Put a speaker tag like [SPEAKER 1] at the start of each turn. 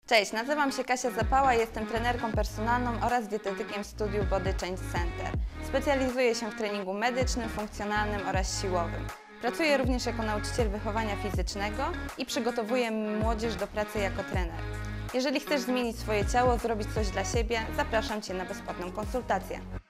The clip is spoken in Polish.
[SPEAKER 1] Cześć, nazywam się Kasia Zapała i jestem trenerką personalną oraz dietetykiem w studiu Body Change Center. Specjalizuję się w treningu medycznym, funkcjonalnym oraz siłowym. Pracuję również jako nauczyciel wychowania fizycznego i przygotowuję młodzież do pracy jako trener. Jeżeli chcesz zmienić swoje ciało, zrobić coś dla siebie, zapraszam Cię na bezpłatną konsultację.